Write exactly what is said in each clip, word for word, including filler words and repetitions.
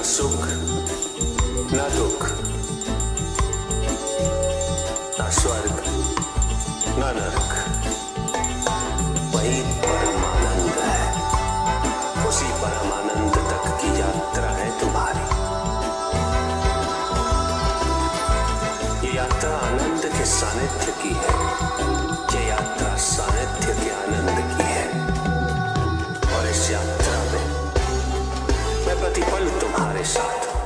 सुख न दुख, न स्वर्ग न नरक, वही परमानंद है। उसी परमानंद तक की यात्रा है तुम्हारी। ये यात्रा आनंद के सानिध्य की है, ये यात्रा सानिध्य के आनंद की है। और इस यात्रा में मैं प्रतिपल तुम्हारे साथ हूं।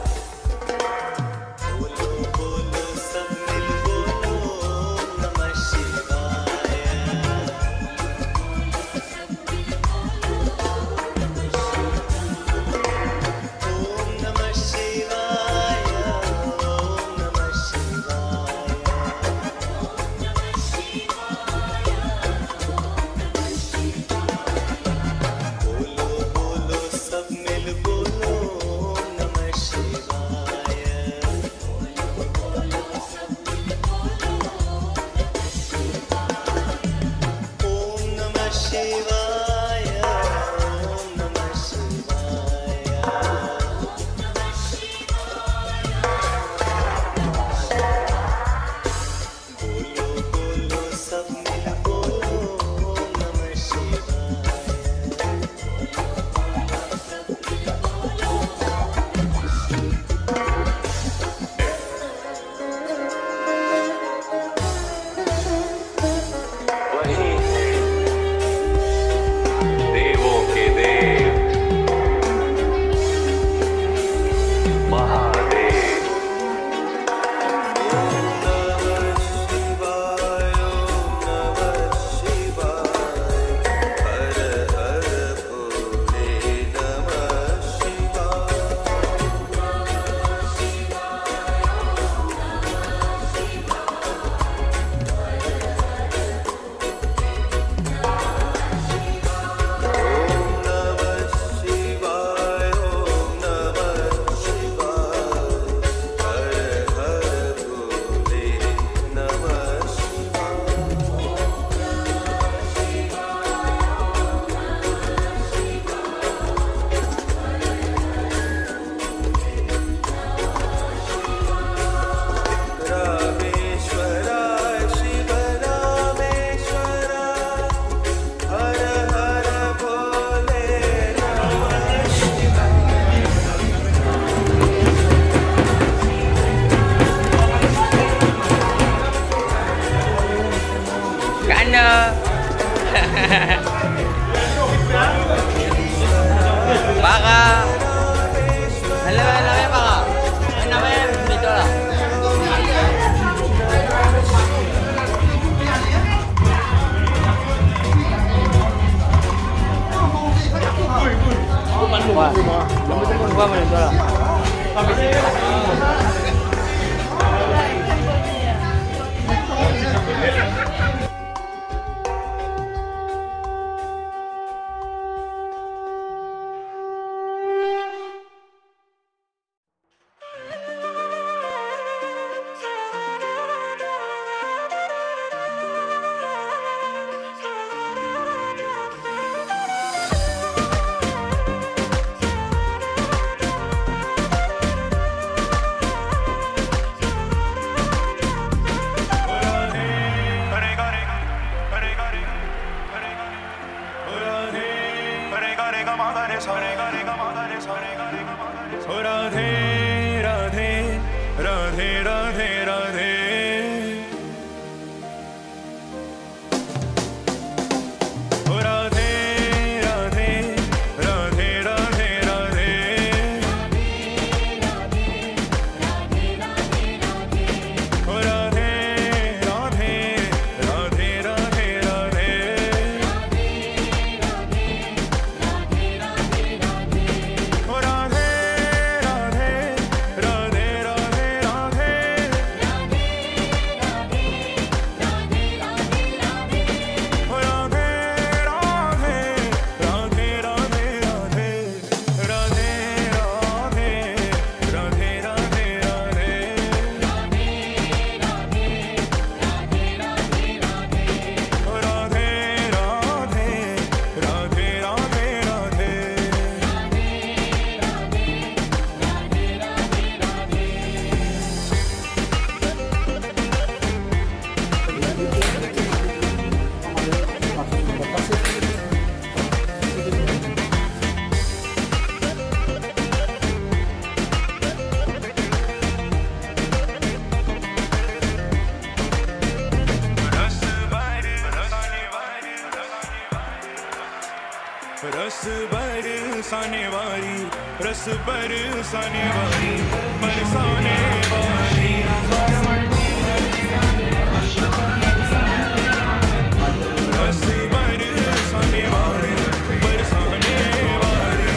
Baka. Alam mo namanya baka. Ano namanya dito lah. Wah, gua mau dito lah. Radhe बरसाने वाली, रस बरसाने वाली, बरसाने वाली, रस बरसाने वाली, बरसाने वाली,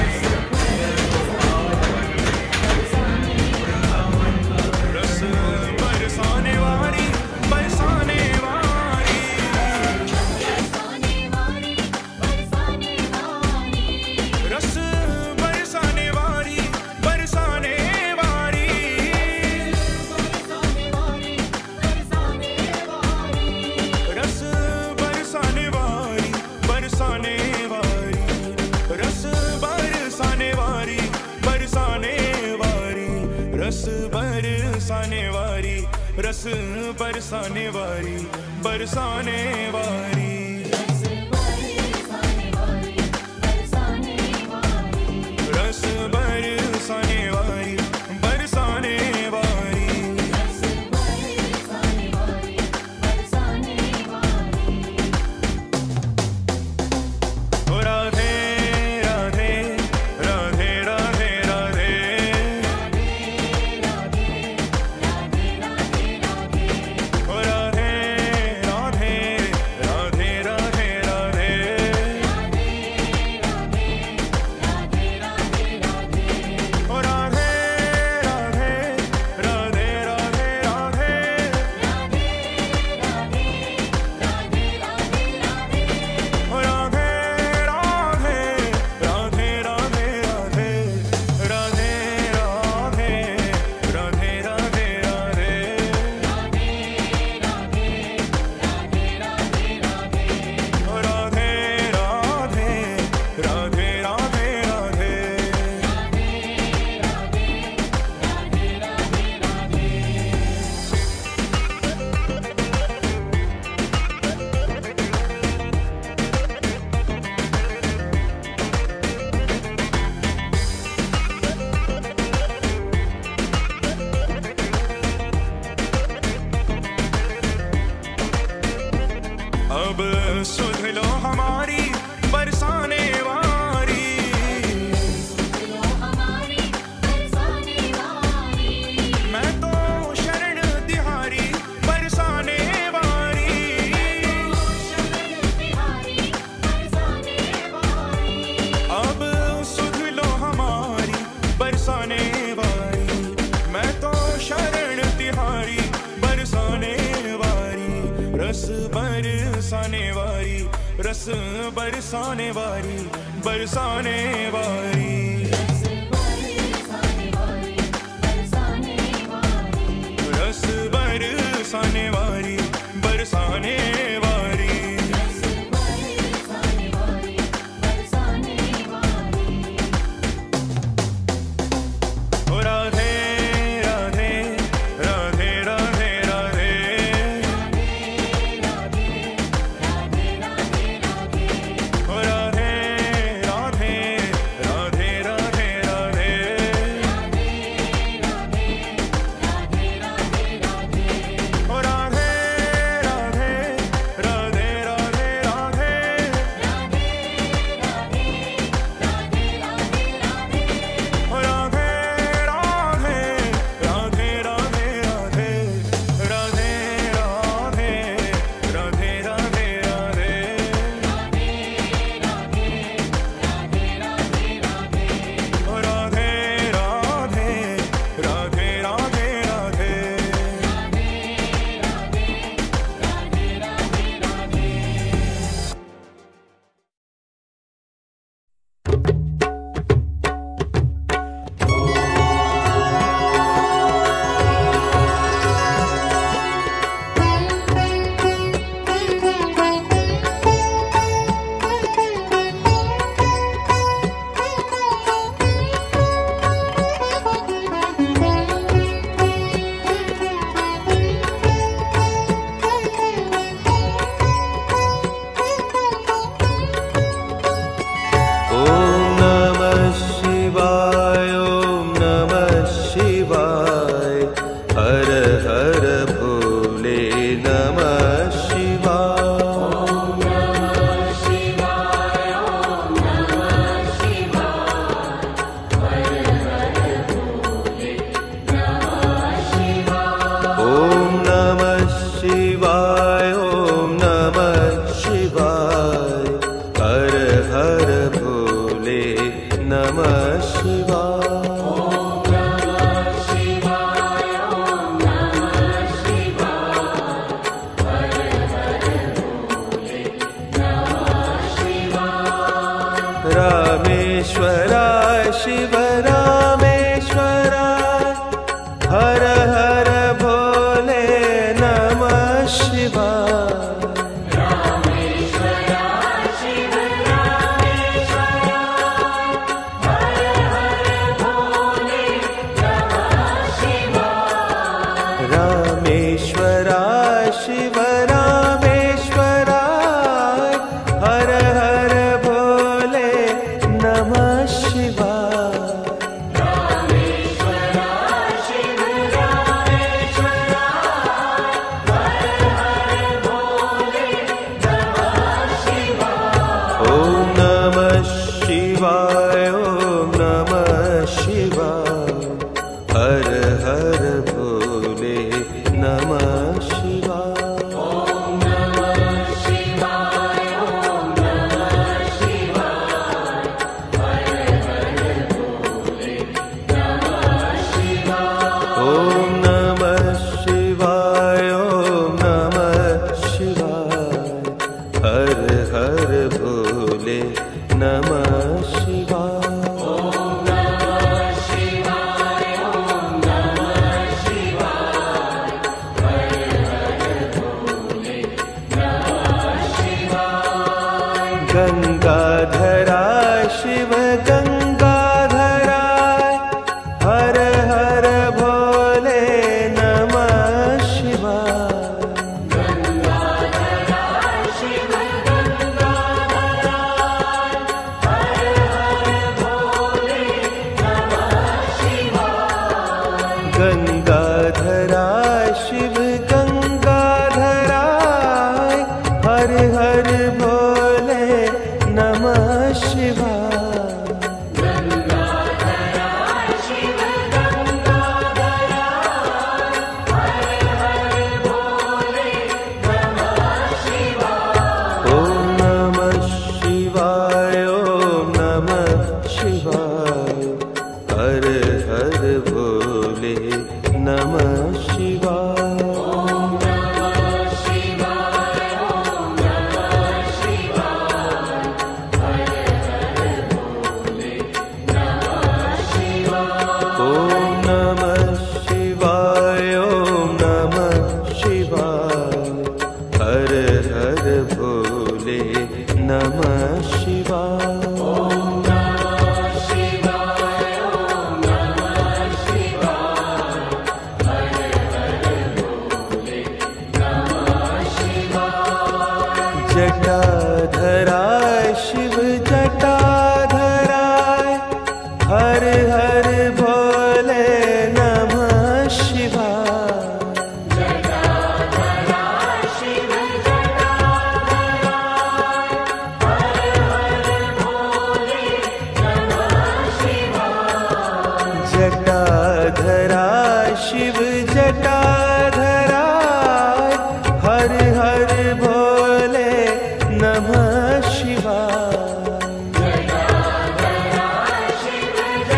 रस बरसाने वाली, बरसाने वाली, रस बरसाने वाली, बरसाने वाली, रस बरसाने वाली, बरसाने वाली, रस बरसाने वाली, बरसाने वाली, रस बरसाने वाली, रस बरसाने वाली, बरसाने वाली, रस बरसाने वाली, बरसाने वाली, ओ राधे राधे राधे राधे राधे, ओ राधे राधे राधे राधे राधे, ओ राधे राधे राधे राधे राधे, ओ राधे राधे राधे राधे राधे, राधे राधे राधे राधे राधे, ओ राधे राधे राधे राधे राधे, अब सुध लो हमारी बरसाने वाली, मैं तो शरण तिहारी बरसाने वाली, अब सुध लो हमारी बरसाने वाली, मैं तो शरण तिहारी बरसाने वाली, रस बरसाने वाली, रस बरसाने वाली, बरसाने वाली, रस बरसाने वाली, बरसाने वाली, ओ राधे राधे राधे राधे राधे, ओ राधे राधे राधे नमः शिवाय। रामेश्वराय शिव रामेश्वराय हर हर भोले नमः शिवाय। रामेश्वराय शिव रामेश्वराय हर हर भोले नमः शिवाय। रामेश्वराय शिव रामेश्वराय हर हर भोले नमः शिवाय। रामेश्वराय शिव रामेश्वराय हर हर भोले नमः शिवाय। ओम नमः शिवाय ओम नमः शिवाय हर हर भोले नमः शिवाय। ओम नमः शिवाय ओम नमः शिवाय हर हर भोले नमः शिवाय। ओम नमः शिवाय ओम नमः शिवाय हर हर भोले नमः शिवाय। ओम नमः शिवाय ओम नमः शिवाय हर हर भोले नमः शिवाय। गंगाधराय शिव गंगाधराय हर हर भोले नमः शिवाय। गंगाधराय शिव गंगाधराय हर हर भोले नमः शिवाय। गंगाधराय शिव गंगाधराय हर हर भोले नमः शिवाय। गंगाधराय शिव गंगाधराय हर हर भोले नमः शिवाय। ओम नमः शिवाय ओम नमः शिवाय हर हर भोले नमः शिवाय। ओम नमः शिवाय ओम नमः शिवाय हर हर भोले नमः शिवाय। ओम नमः शिवाय ओम नमः शिवाय हर हर भोले नमः शिवाय। ओम नमः शिवाय ओम नमः शिवाय हर हर भोले नमः शिवाय। जटाधराय शिव जटाधराय हर हर भोले नमः शिवाय। जटाधराय शिव जटाधराय हर हर भोले नमः शिवाय। जटाधराय शिव जटाधराय हर हर भोले नमः शिवाय। जटाधराय शिव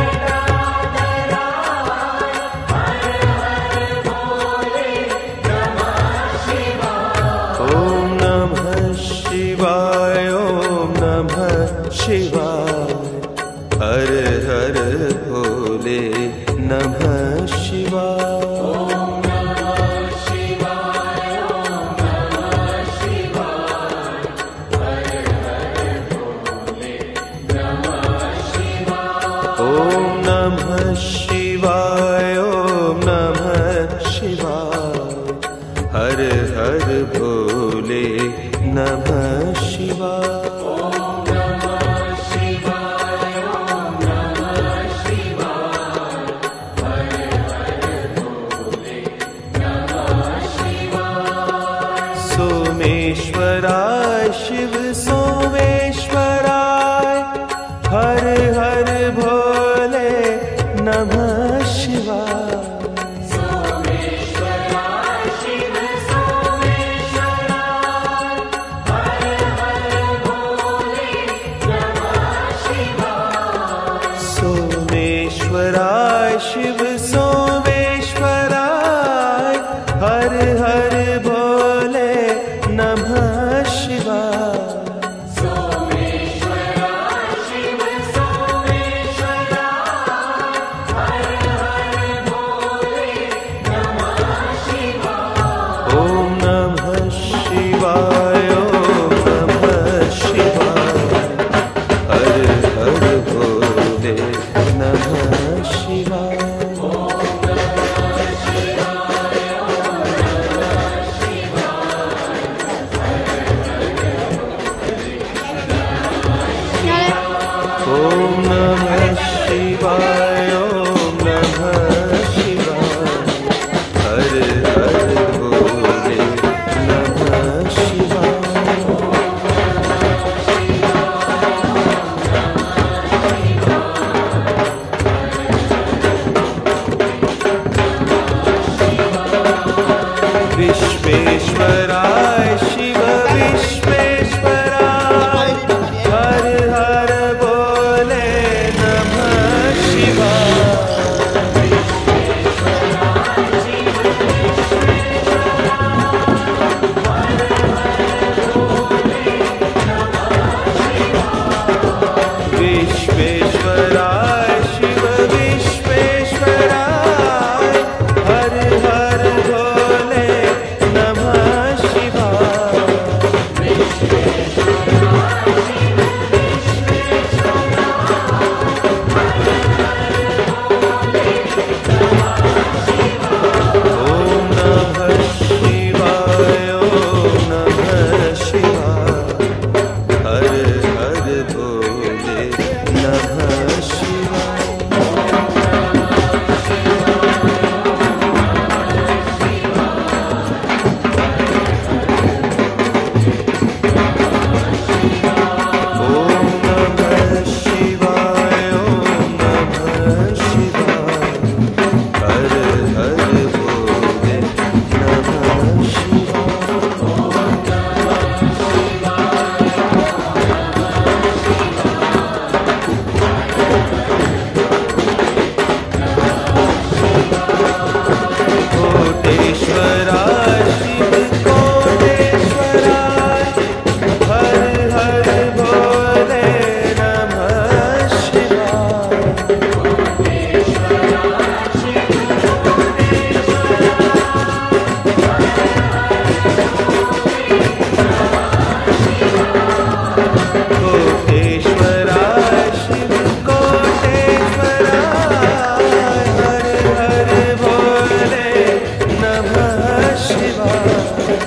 जटाधराय हर हर भोले नमः शिवाय। ओम नमः शिवाय ओम नमः शिवाय हर हर भोले नमः शिवाय। ओम नमः शिवाय ओम नमः शिवाय हर हर भोले नमः शिवाय। ओम नमः शिवाय ओम नमः शिवाय हर हर भोले नमः शिवाय। ओम नमः शिवाय ओम नमः सोमेश्वराय शिव सोमेश्वराय हर हर भोले नमः शिवाय। सोमेश्वराय शिव सोमेश्वराय हर हर भोले नमः शिवाय। ओम नमः शिवाय ओम नमः शिवाय हर हर भोले नमः शिवाय। ओम नमः शिवाय ओम नमः शिवाय हर हर भोले नमः शिवाय। विश्वेश्वराय शिव विश्वेश्वराय हर हर भोले नमः शिवाय। विश्वेश्वराय शिव विश्वेश्वराय हर हर भोले नमः शिवाय। ओम नमः शिवाय ओम नमः शिवाय हर हर भोले नमः शिवाय। ओम नमः शिवाय ओम नमः शिवाय हर हर भोले नमः शिवाय। कोटेश्वराय शिव कोटेश्वराय हर हर भोले नमः शिवाय। कोटेश्वराय शिव कोटेश्वराय हर हर भोले नमः शिवाय।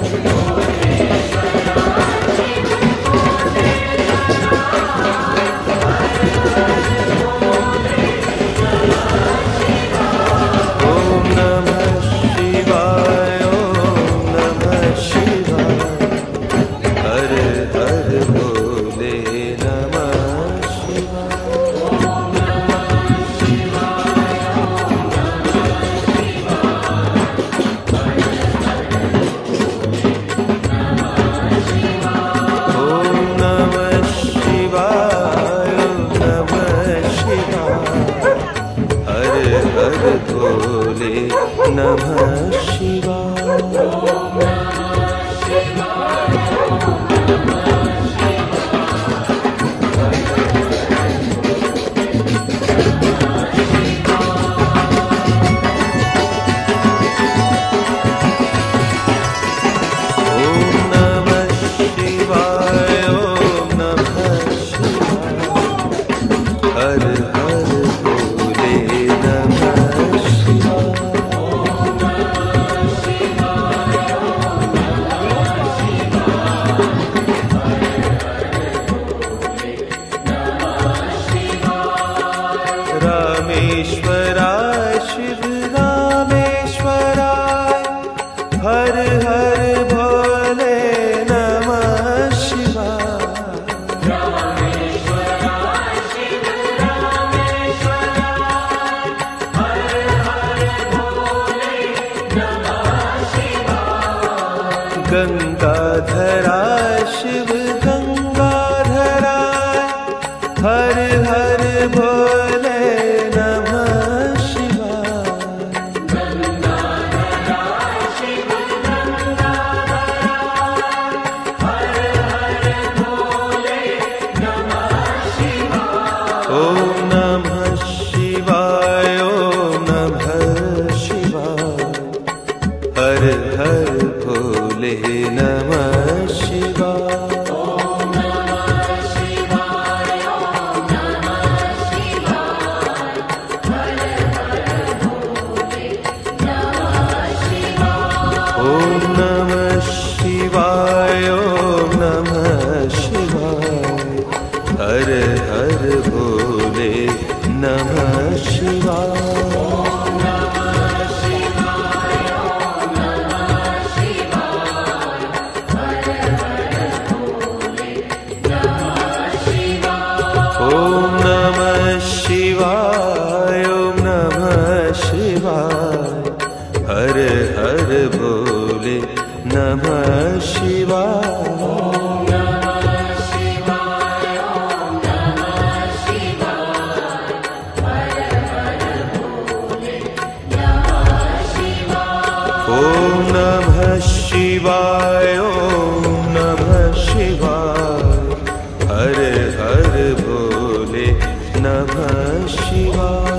ओम नमः शिवाय ओम नमः शिवाय हर हर भोले नमः शिवाय। ओम नमः शिवाय ओम नमः शिवाय हर हर भोले नमः शिवाय। ओम नमः शिवाय ओम नमः शिवाय हर हर भोले नमः शिवाय। रामेश्वराय शिव रामेश्वराय हर हर भोले नमः शिवाय। गंगाधराय शिव गंगाधराय हर हर भोले नमः शिवाय। ओम नमः शिवाय, ओम नमः शिवाय, हर हर भोले नमः शिवाय। ओम नमः शिवाय, ओम नमः शिवाय, हर हर भोले नमः शिवाय।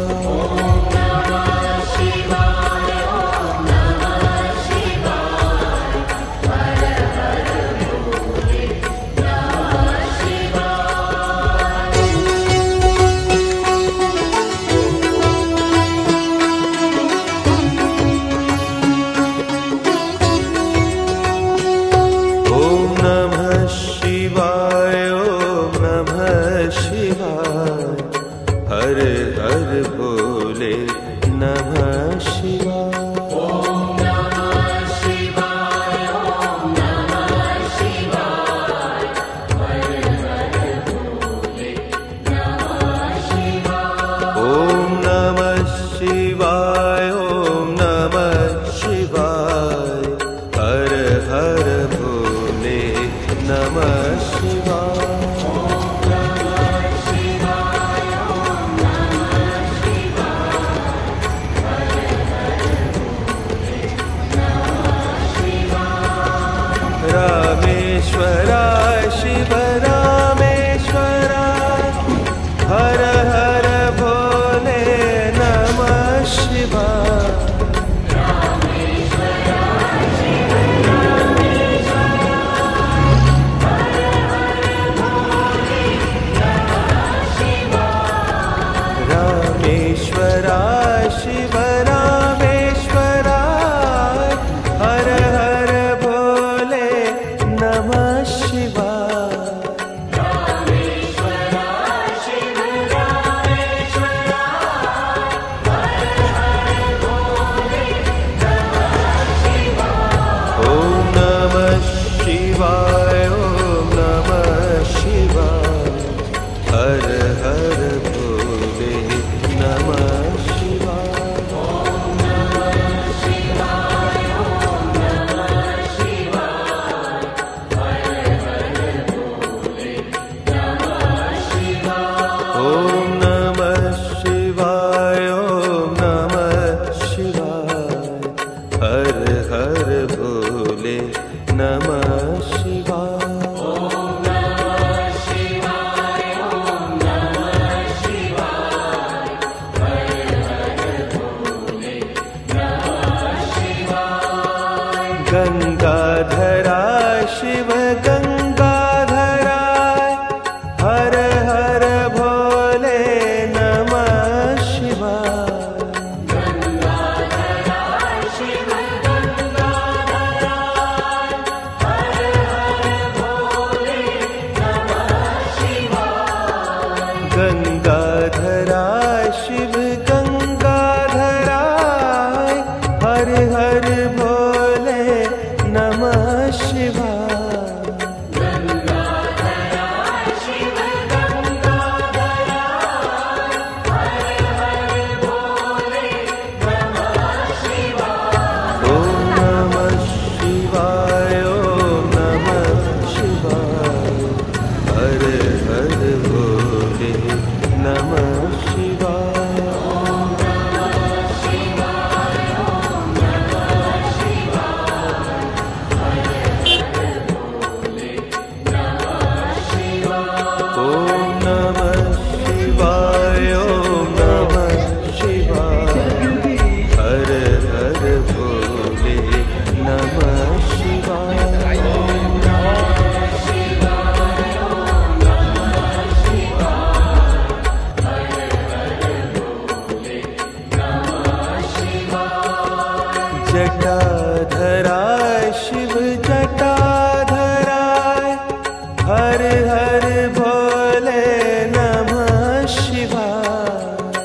हर हर भोले नमः शिवाय।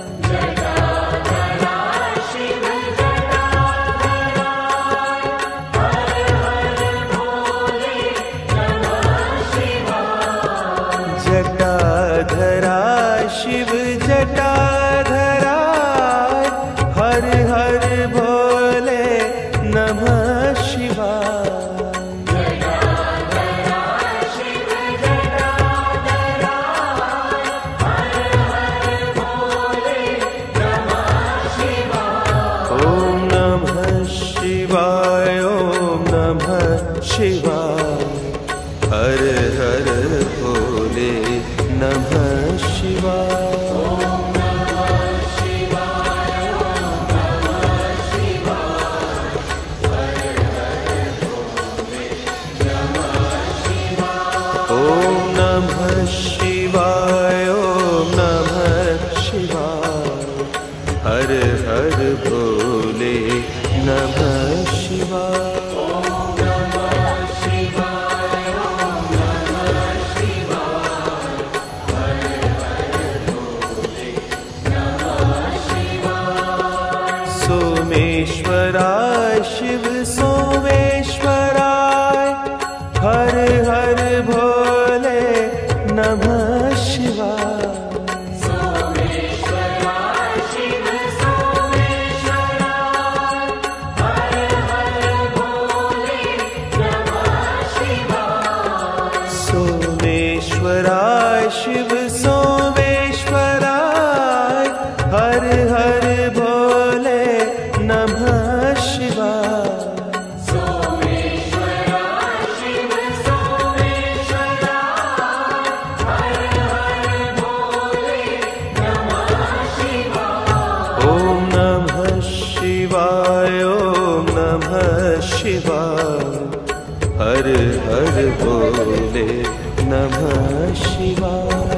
नमः शिवाय। सोमेश्वराय शिव सोमेश्वराय हर हर भोले नमः शिवाय। सोमेश्वराय शिव सोमेश्वराय हर हर भोले नमः शिवाय। सोमेश्वराय शिव सोमेश्वराय हर हर भोले नमः शिवाय। सोमेश्वराय शिव सोमेश्वराय हर हर भोले नमः शिवाय। ओम नमः शिवाय ओम नमः शिवाय हर हर भोले नमः शिवाय।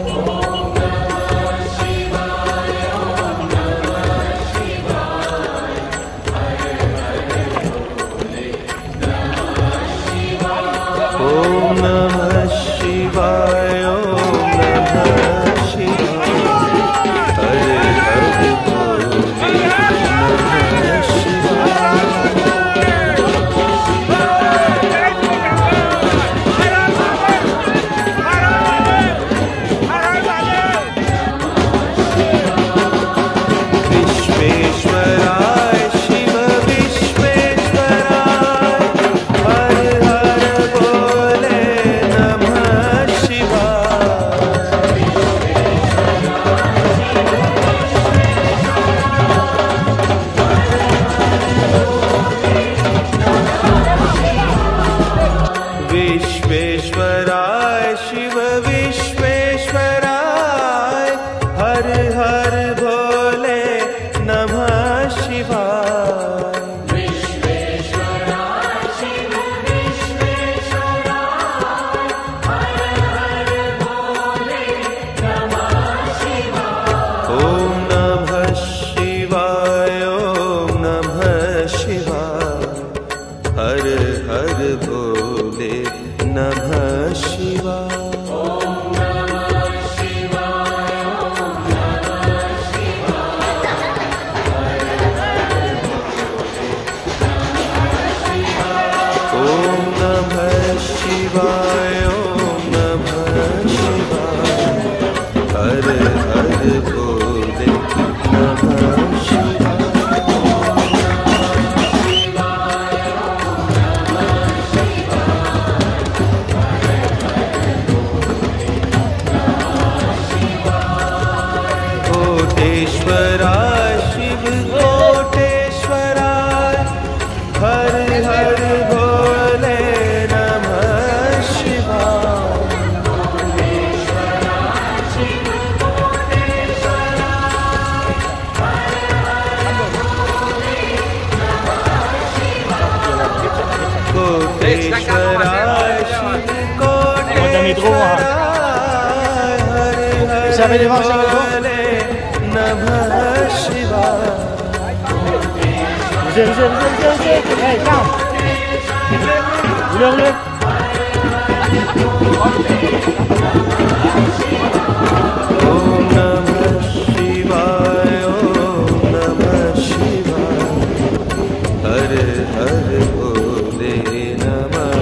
ओम नमः शिवाय ओम नमः शिवाय हर हर भोले नमः शिवाय। विश्वेश्वराय शिव विश्वेश्वराय हर हर भोले नमः शिवाय। विश्वेश्वराय शिव विश्वेश्वराय हर हर भोले नमः शिवाय। विश्वेश्वराय शिव विश्वेश्वराय हर हर भोले नमः शिवाय। ओम नमः शिवाय ओम नमः शिवाय हर हर भोले नमः शिवाय। ओम नमः शिवाय ओम नमः शिवाय हर हर भोले नमः शिवाय। कोटेश्वराय शिव कोटेश्वराय हर हर भोले नमः शिवाय। कोटेश्वराय शिव कोटेश्वराय हर हर भोले नमः शिवाय। ओम नमः शिवाय ओम नमः शिवाय हर हर भोले नमः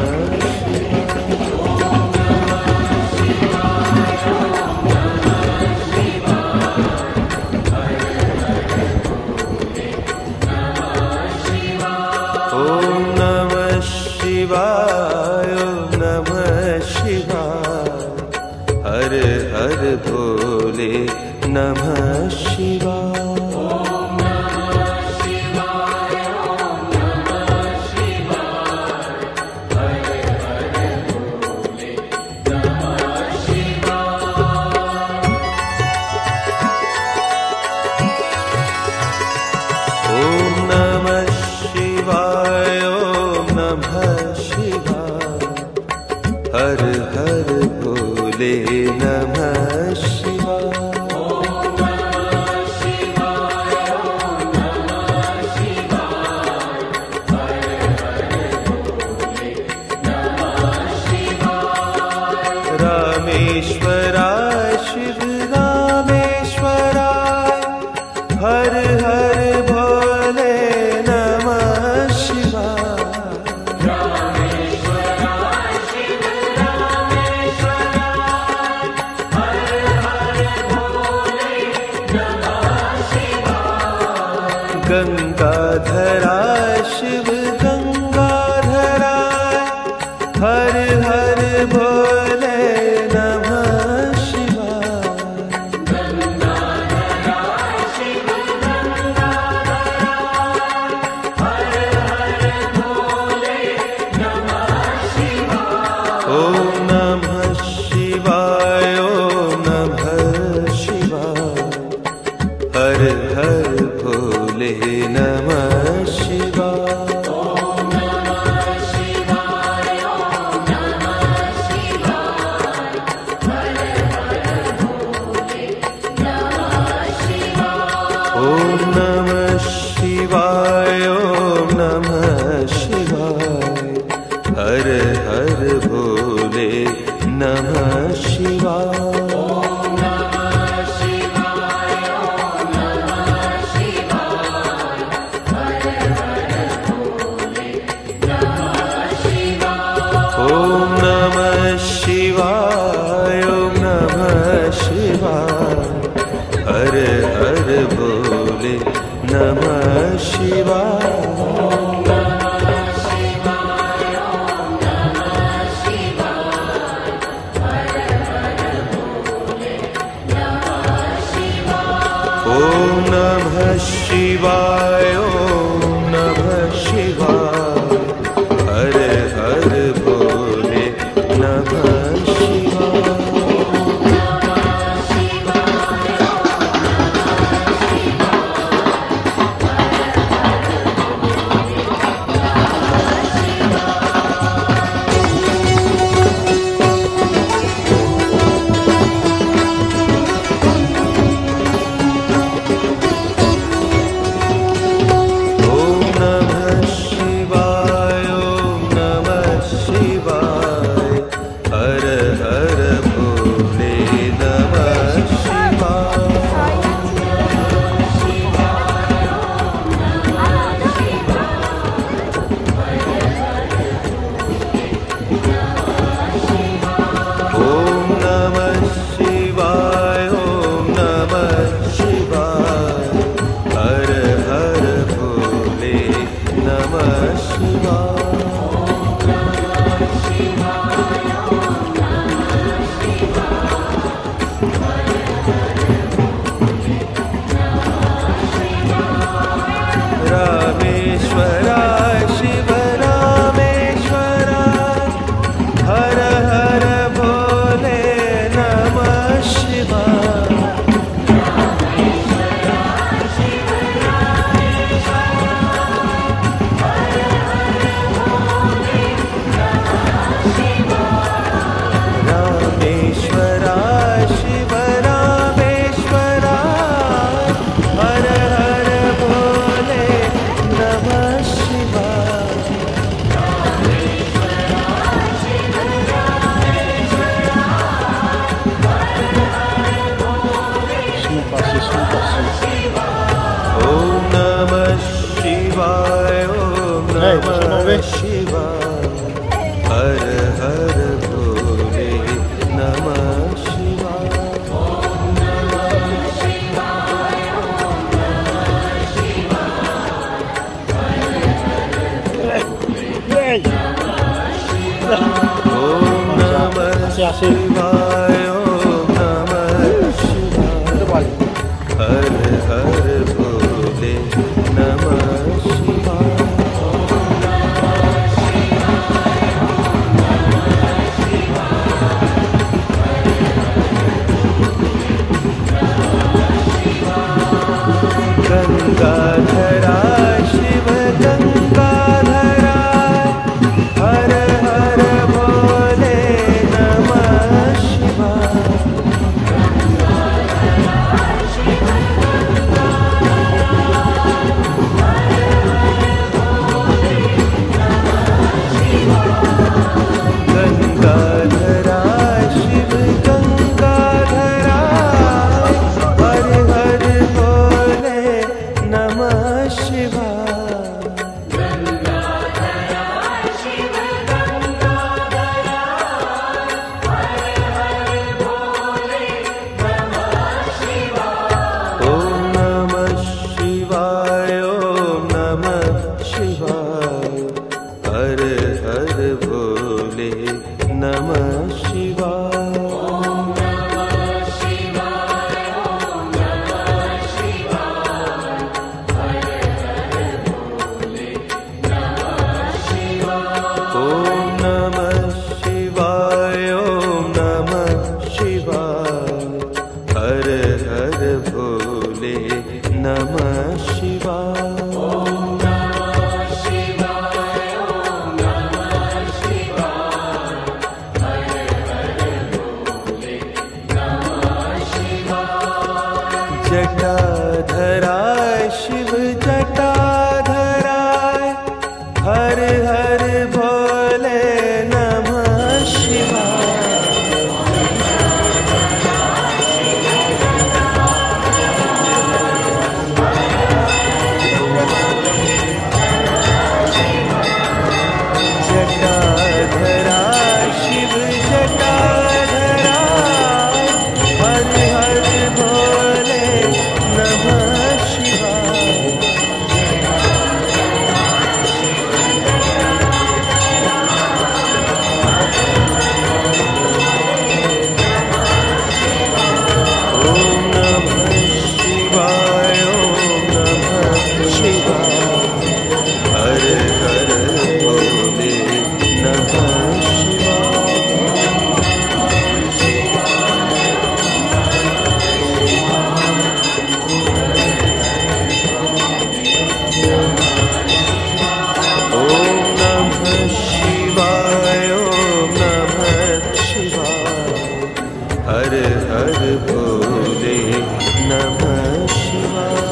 ओम नमः शिवाय ओम नमः शिवाय गंगाधरा शिव गंगाधरा हर हर भोले नमः शिवाय। गंगाधरा शिव गंगाधरा हर हर भोले नमः शिवाय। ओम नमः शिवाय ओम नमः शिवाय हर हर भोले नमः शिवाय। ओम नमः शिवाय ओम नमः शिवाय हर हर भोले नमः शिवाय। ओम नमः शिवाय ओम नमः शिवाय हर हर भोले नमः शिवाय। ओम नमः शिवाय ओम नमः शिवाय हर हर भोले नमः शिवाय। ओम नमः शिवाय ओम नमः शिवाय हर हर भोले नमः शिवाय। ओम नमः शिवाय ओम नमः शिवाय हर हर भोले नमः शिवाय। ओम नमः शिवाय ओम नमः शिवाय हर हर भोले नमः शिवाय। ओम नमः शिवाय ओम नमः शिवाय हर हर भोले नमः शिवाय। ओम नमः शिवाय ओम नमः शिवाय हर हर भोले नमः शिवाय। रामेश्वराय शिव रामेश्वराय हर हर भोले नमः शिवाय। रामेश्वराय शिव रामेश्वराय हर हर भोले नमः शिवाय। ओम नमः शिवाय ओम नमः शिवाय हर हर भोले नमः शिवाय। ओम नमः शिवाय ओम नमः शिवाय हर हर भोले नमः शिवाय। गंगाधरा शिव गंगाधरा हर हर भोले नमः शिवाय। गंगाधरा शिव गंगाधरा हर हर भोले नमः शिवाय। नमः शिवाय। जटाधराय शिव जटाधराय हर हर भोले नमः शिवाय। जटाधराय शिव जटाधराय हर हर भोले नमः शिवाय। ओम नमः शिवाय ओम नमः शिवाय हर हर भोले नमः शिवाय। ओम नमः शिवाय ओम नमः शिवाय हर हर भोले नमः शिवाय।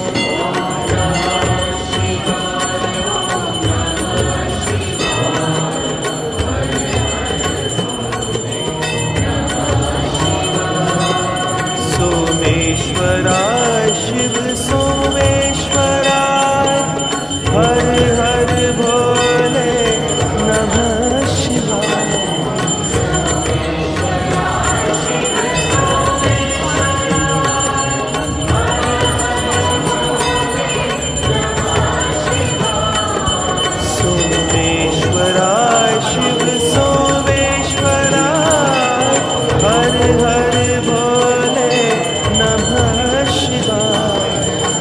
सोमेश्वराय शिव सोमेश्वराय हर हर भोले नमः शिवाय। सोमेश्वराय शिव सोमेश्वराय हर हर भोले नमः शिवाय।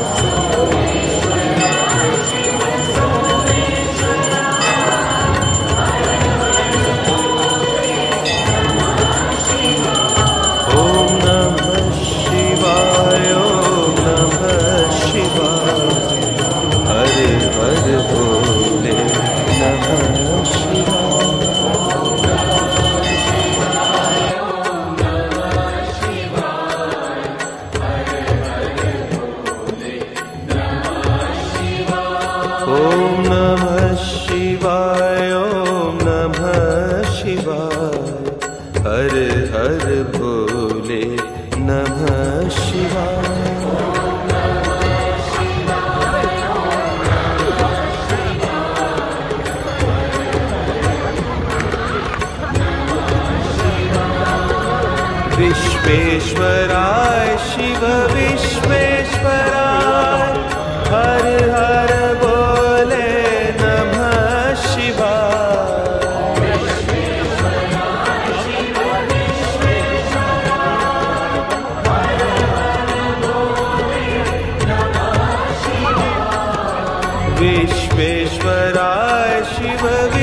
ओम नमः शिवाय ओम नमः शिवाय हर हर भोले नमः शिवाय। ओम नमः शिवाय ओम नमः शिवाय हर हर भोले नमः शिवाय। विश्वेश्वराय शिव विश्वेश्वराय हर हर भोले नमः शिवाय। विश्वेश्वराय शिव